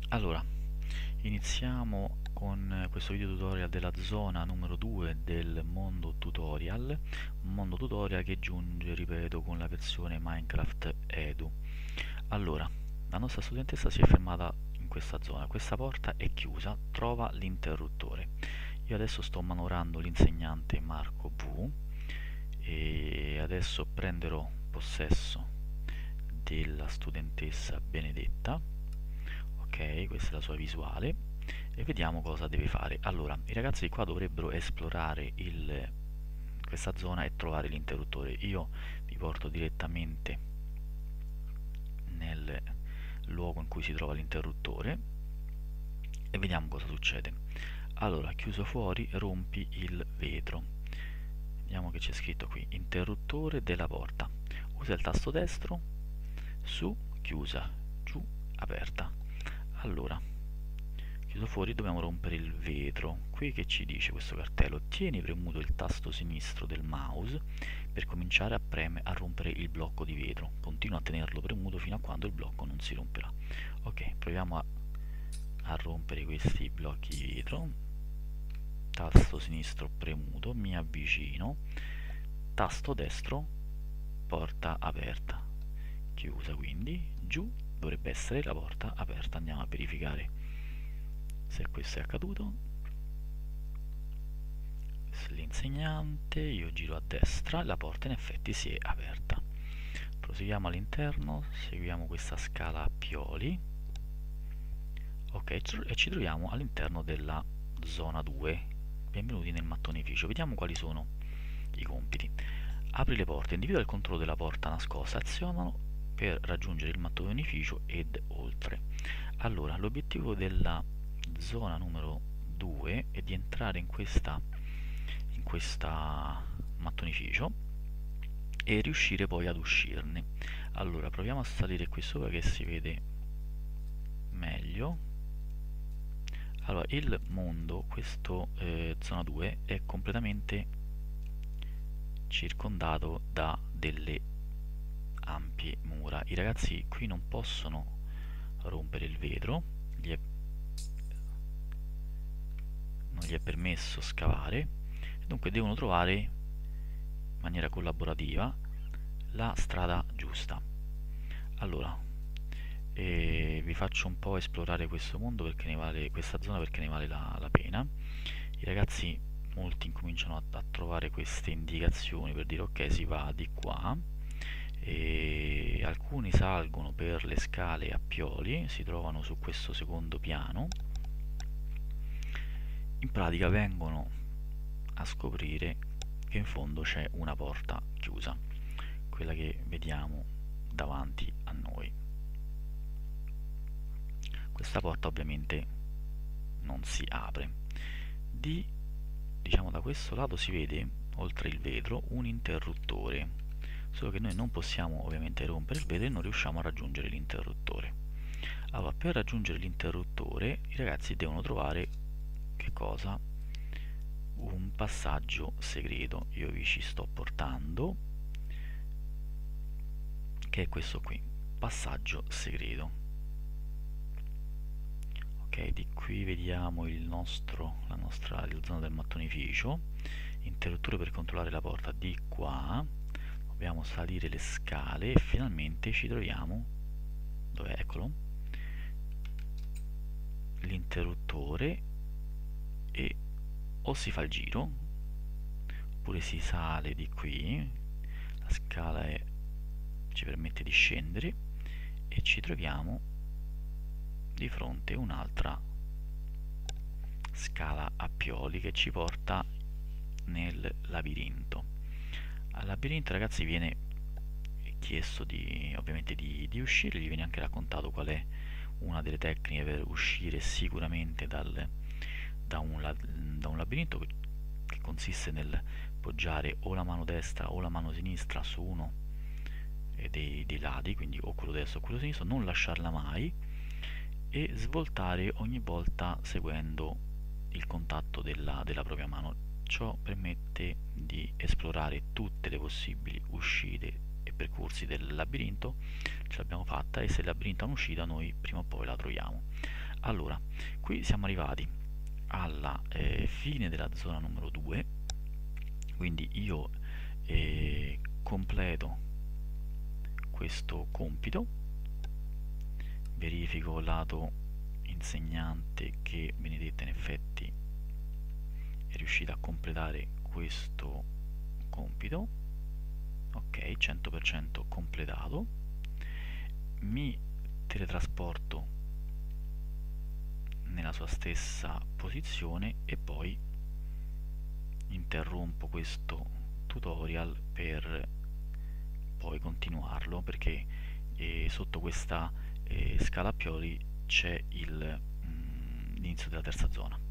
Allora, iniziamo con questo video tutorial della zona numero 2 del mondo tutorial, un mondo tutorial che giunge, ripeto, con la versione Minecraft Edu. Allora, la nostra studentessa si è fermata in questa zona, questa porta è chiusa, trova l'interruttore. Io adesso sto manovrando l'insegnante Marco V e adesso prenderò possesso della studentessa Benedetta. Ok, questa è la sua visuale e vediamo cosa deve fare. Allora, i ragazzi di qua dovrebbero esplorare questa zona e trovare l'interruttore. Io vi porto direttamente nel luogo in cui si trova l'interruttore e vediamo cosa succede. Allora, chiuso fuori, rompi il vetro. Vediamo che c'è scritto qui, interruttore della porta. Usa il tasto destro, su, chiusa, giù, aperta. Allora, chiuso fuori, dobbiamo rompere il vetro. Qui che ci dice questo cartello? Tieni premuto il tasto sinistro del mouse per cominciare a rompere il blocco di vetro. Continua a tenerlo premuto fino a quando il blocco non si romperà. Ok, proviamo a rompere questi blocchi di vetro. Tasto sinistro premuto, mi avvicino. Tasto destro, porta aperta. Chiusa, quindi giù dovrebbe essere la porta aperta. Andiamo a verificare se questo è accaduto. Questo è l'insegnante, io giro a destra, la porta in effetti si è aperta. Proseguiamo all'interno, seguiamo questa scala a pioli. Ok, e ci troviamo all'interno della zona 2. Benvenuti nel mattonificio. Vediamo quali sono i compiti. Apri le porte, individua il controllo della porta nascosta, azionalo per raggiungere il mattonificio ed oltre. Allora, l'obiettivo della zona numero 2 è di entrare in questa mattonificio e riuscire poi ad uscirne. Allora, proviamo a salire qui sopra che si vede meglio. Allora, il mondo, questo zona 2, è completamente circondato da delle ampie mura. I ragazzi qui non possono rompere il vetro, non gli è permesso scavare, dunque devono trovare in maniera collaborativa la strada giusta. Allora, vi faccio un po' esplorare questo mondo perché ne vale, questa zona perché ne vale la pena. I ragazzi, molti incominciano a trovare queste indicazioni per dire ok, si va di qua, e alcuni salgono per le scale a pioli, si trovano su questo secondo piano. In pratica vengono a scoprire che in fondo c'è una porta chiusa, quella che vediamo davanti a noi. Questa porta ovviamente non si apre. Diciamo da questo lato si vede, oltre il vetro, un interruttore, solo che noi non possiamo ovviamente rompere il vetro e non riusciamo a raggiungere l'interruttore. Allora, per raggiungere l'interruttore i ragazzi devono trovare che cosa? Un passaggio segreto. Io vi ci sto portando, che è questo qui, passaggio segreto. Ok, di qui vediamo la zona del mattonificio, interruttore per controllare la porta di qua. Dobbiamo salire le scale e finalmente ci troviamo, dov'è? Eccolo, l'interruttore, e o si fa il giro oppure si sale di qui, la scala ci permette di scendere e ci troviamo di fronte a un'altra scala a pioli che ci porta nel labirinto. Al labirinto, ragazzi, viene chiesto ovviamente di uscire, gli viene anche raccontato qual è una delle tecniche per uscire sicuramente da un labirinto, che consiste nel poggiare o la mano destra o la mano sinistra su uno dei lati, quindi o quello destro o quello sinistro, non lasciarla mai e svoltare ogni volta seguendo il contatto della propria mano. Ciò permette di esplorare tutte le possibili uscite e percorsi del labirinto. Ce l'abbiamo fatta, e se il labirinto ha un'uscita noi prima o poi la troviamo. Allora, qui siamo arrivati alla fine della zona numero 2, quindi io completo questo compito, verifico lato insegnante che Benedetta in effetti è riuscita a completare questo compito, ok, 100% completato. Mi teletrasporto nella sua stessa posizione e poi interrompo questo tutorial per poi continuarlo, perché sotto questa scala a pioli c'è l'inizio della terza zona.